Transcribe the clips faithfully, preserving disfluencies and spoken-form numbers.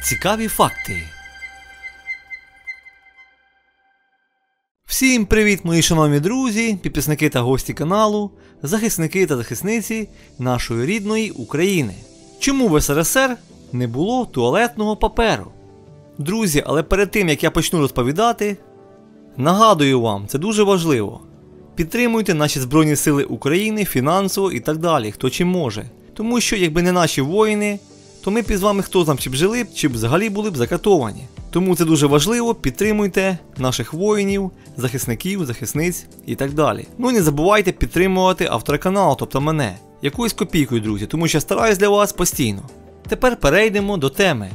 Цікаві факти. Всім привіт, мої шановні друзі, підписники та гості каналу, захисники та захисниці нашої рідної України. Чому в ес ер ес ер не було туалетного паперу? Друзі, але перед тим, як я почну розповідати, нагадую вам, це дуже важливо. Підтримуйте наші Збройні Сили України фінансово і так далі, хто чим може. Тому що, якби не наші воїни, то ми б із вами хто знав, чи б жили б, чи б взагалі були б закатовані. Тому це дуже важливо, підтримуйте наших воїнів, захисників, захисниць і так далі. Ну і не забувайте підтримувати автора каналу, тобто мене, якоюсь копійкою, друзі, тому що я стараюсь для вас постійно. Тепер перейдемо до теми.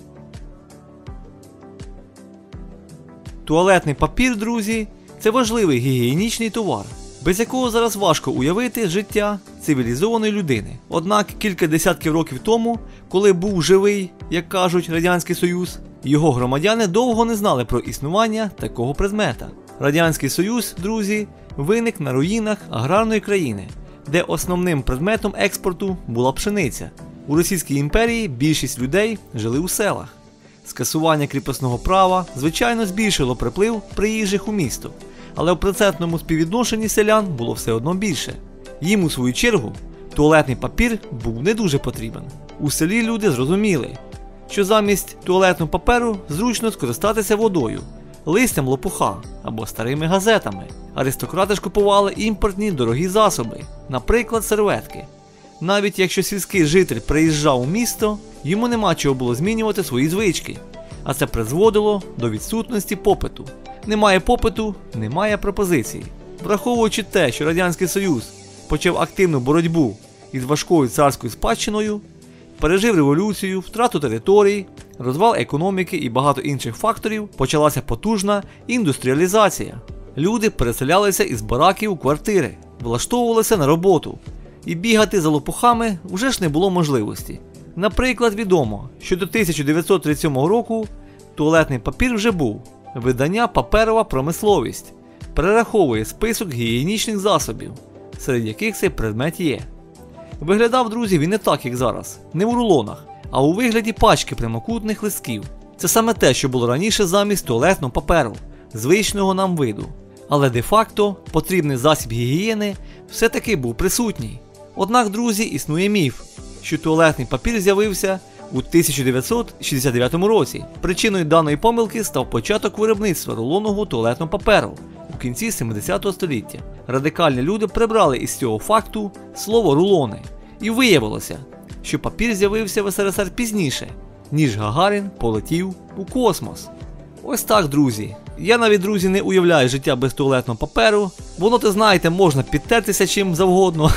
Туалетний папір, друзі, це важливий гігієнічний товар, без якого зараз важко уявити життя цивілізованої людини. Однак кілька десятків років тому, коли був живий, як кажуть, Радянський Союз, його громадяни довго не знали про існування такого предмета. Радянський Союз, друзі, виник на руїнах аграрної країни, де основним предметом експорту була пшениця. У Російській імперії більшість людей жили у селах. Скасування кріпосного права, звичайно, збільшило приплив приїжджих у місто, але в процентному співвідношенні селян було все одно більше. Їм, у свою чергу, туалетний папір був не дуже потрібен. У селі люди зрозуміли, що замість туалетного паперу зручно скористатися водою, листям лопуха або старими газетами. Аристократи ж купували імпортні дорогі засоби, наприклад, серветки. Навіть якщо сільський житель приїжджав у місто, йому нема чого було змінювати свої звички, а це призводило до відсутності попиту. Немає попиту – немає пропозиції. Враховуючи те, що Радянський Союз почав активну боротьбу із важкою царською спадщиною, пережив революцію, втрату територій, розвал економіки і багато інших факторів, почалася потужна індустріалізація. Люди переселялися із бараків у квартири, влаштовувалися на роботу. І бігати за лопухами вже ж не було можливості. Наприклад, відомо, що до тисяча дев'ятсот тридцять сьомого року туалетний папір вже був. Видання «Паперова промисловість» перераховує список гігієнічних засобів, серед яких цей предмет є. Виглядав, друзі, він не так, як зараз. Не в рулонах, а у вигляді пачки прямокутних листків. Це саме те, що було раніше замість туалетного паперу, звичного нам виду. Але де-факто потрібний засіб гігієни все-таки був присутній. Однак, друзі, існує міф, що туалетний папір з'явився у тисяча дев'ятсот шістдесят дев'ятому році. Причиною даної помилки став початок виробництва рулонного туалетного паперу у кінці сімдесятого століття. Радикальні люди прибрали із цього факту слово «рулони». І виявилося, що папір з'явився в ес ер ес ер пізніше, ніж Гагарін полетів у космос. Ось так, друзі. Я навіть, друзі, не уявляю життя без туалетного паперу. Воно, ти знаєте, можна підтертися чим завгодно.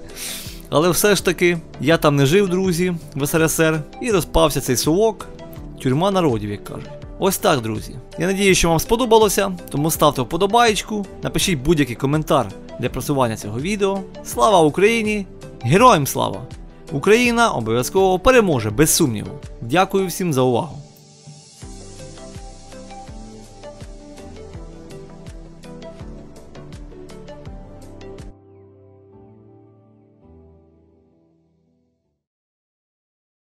Але все ж таки, я там не жив, друзі, в ес ер ес ер, і розпався цей совок, тюрма народів, як кажуть. Ось так, друзі. Я надію, що вам сподобалося, тому ставте вподобайку, напишіть будь-який коментар для просування цього відео. Слава Україні! Героям слава! Україна обов'язково переможе, без сумніву. Дякую всім за увагу.